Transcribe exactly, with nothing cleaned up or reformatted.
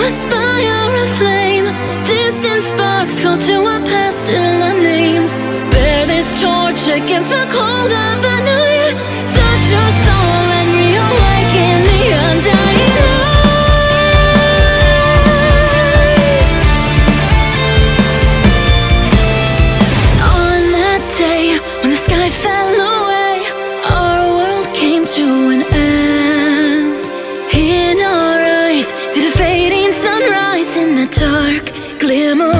a spire of flame, distant sparks call to a past still unnamed. Bear this torch against the cold of the night. Search your soul and reawaken the undying light. On that day when the sky fell away, our world came to an end. In our eyes did a fading sunrise in the dark glimmer